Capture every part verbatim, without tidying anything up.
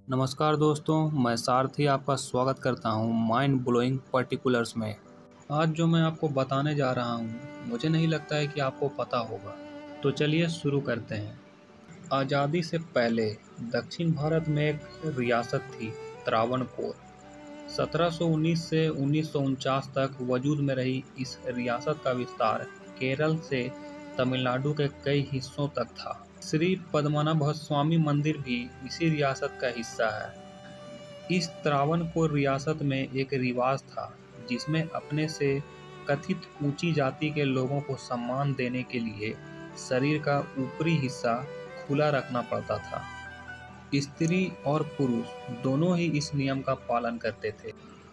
नमस्कार दोस्तों, मैं सारथी आपका स्वागत करता हूं माइंड ब्लोइंग पर्टिकुलर्स में। आज जो मैं आपको बताने जा रहा हूं, मुझे नहीं लगता है कि आपको पता होगा। तो चलिए शुरू करते हैं। आज़ादी से पहले दक्षिण भारत में एक रियासत थी, त्रावणकोर। सत्रह सौ उन्नीस से उन्नीस सौ उनचास तक वजूद में रही इस रियासत का विस्तार केरल से तमिलनाडु के कई हिस्सों तक था। श्री पद्मनाभ स्वामी मंदिर भी इसी रियासत का हिस्सा है। इस त्रावणकोर रियासत में एक रिवाज था जिसमें अपने से कथित ऊंची जाति के लोगों को सम्मान देने के लिए शरीर का ऊपरी हिस्सा खुला रखना पड़ता था। स्त्री और पुरुष दोनों ही इस नियम का पालन करते थे।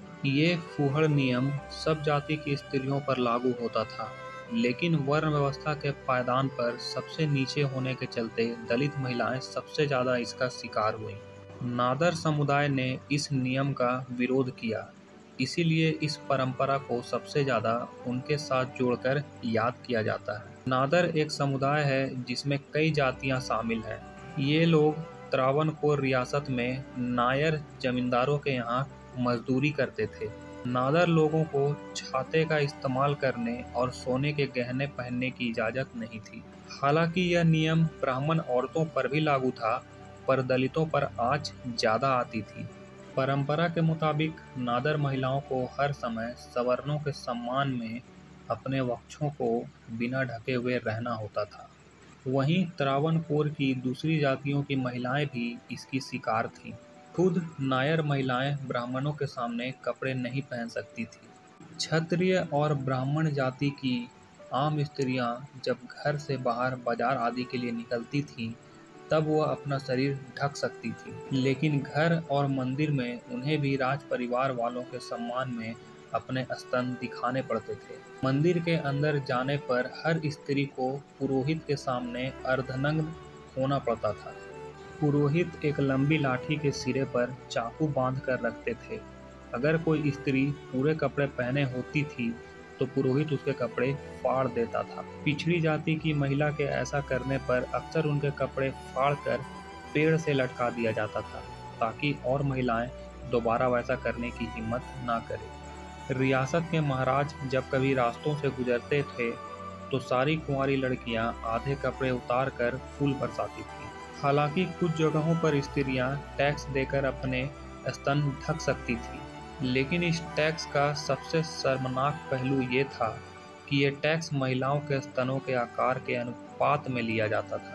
ये फूहड़ नियम सब जाति की स्त्रियों पर लागू होता था, लेकिन वर्ण व्यवस्था के पायदान पर सबसे नीचे होने के चलते दलित महिलाएं सबसे ज्यादा इसका शिकार हुईं। नादर समुदाय ने इस नियम का विरोध किया, इसीलिए इस परंपरा को सबसे ज्यादा उनके साथ जोड़कर याद किया जाता है। नादर एक समुदाय है जिसमें कई जातियां शामिल हैं। ये लोग त्रावणकोर रियासत में नायर जमींदारों के यहाँ मजदूरी करते थे। नादर लोगों को छाते का इस्तेमाल करने और सोने के गहने पहनने की इजाज़त नहीं थी। हालांकि यह नियम ब्राह्मण औरतों पर भी लागू था, पर दलितों पर आंच ज़्यादा आती थी। परंपरा के मुताबिक नादर महिलाओं को हर समय सवर्णों के सम्मान में अपने वक्षों को बिना ढके हुए रहना होता था। वहीं त्रावणकोर की दूसरी जातियों की महिलाएं भी इसकी शिकार थीं। खुद नायर महिलाएं ब्राह्मणों के सामने कपड़े नहीं पहन सकती थी। क्षत्रिय और ब्राह्मण जाति की आम स्त्रियां जब घर से बाहर बाजार आदि के लिए निकलती थीं, तब वह अपना शरीर ढक सकती थी, लेकिन घर और मंदिर में उन्हें भी राज परिवार वालों के सम्मान में अपने स्तन दिखाने पड़ते थे। मंदिर के अंदर जाने पर हर स्त्री को पुरोहित के सामने अर्धनग्न होना पड़ता था। पुरोहित एक लंबी लाठी के सिरे पर चाकू बांध कर रखते थे। अगर कोई स्त्री पूरे कपड़े पहने होती थी तो पुरोहित उसके कपड़े फाड़ देता था। पिछड़ी जाति की महिला के ऐसा करने पर अक्सर उनके कपड़े फाड़ कर पेड़ से लटका दिया जाता था, ताकि और महिलाएं दोबारा वैसा करने की हिम्मत ना करें। रियासत के महाराज जब कभी रास्तों से गुजरते थे तो सारी कुंवारी लड़कियां आधे कपड़े उतार कर फूल बरसाती थी। हालांकि कुछ जगहों पर स्त्रियां टैक्स देकर अपने स्तन ढक सकती थी, लेकिन इस टैक्स का सबसे शर्मनाक पहलू ये था कि ये टैक्स महिलाओं के स्तनों के आकार के अनुपात में लिया जाता था।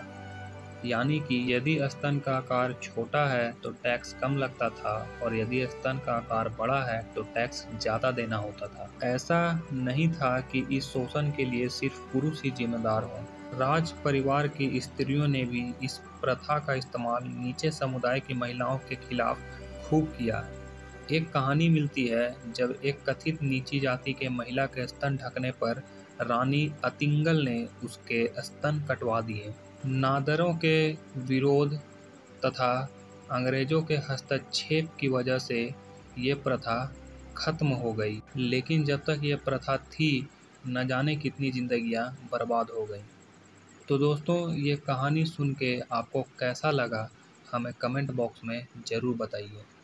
यानी कि यदि स्तन का आकार छोटा है तो टैक्स कम लगता था, और यदि स्तन का आकार बड़ा है तो टैक्स ज़्यादा देना होता था। ऐसा नहीं था कि इस शोषण के लिए सिर्फ पुरुष ही जिम्मेदार हों। राज परिवार की स्त्रियों ने भी इस प्रथा का इस्तेमाल नीचे समुदाय की महिलाओं के खिलाफ खूब किया। एक कहानी मिलती है जब एक कथित नीची जाति के महिला के स्तन ढकने पर रानी अतिंगल ने उसके स्तन कटवा दिए। नादरों के विरोध तथा अंग्रेजों के हस्तक्षेप की वजह से ये प्रथा खत्म हो गई, लेकिन जब तक ये प्रथा थी न जाने कितनी जिंदगियां बर्बाद हो गई। तो दोस्तों, ये कहानी सुन के आपको कैसा लगा, हमें कमेंट बॉक्स में ज़रूर बताइए।